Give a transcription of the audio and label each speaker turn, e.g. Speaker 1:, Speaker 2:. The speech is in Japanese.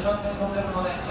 Speaker 1: 番目に飛んでるので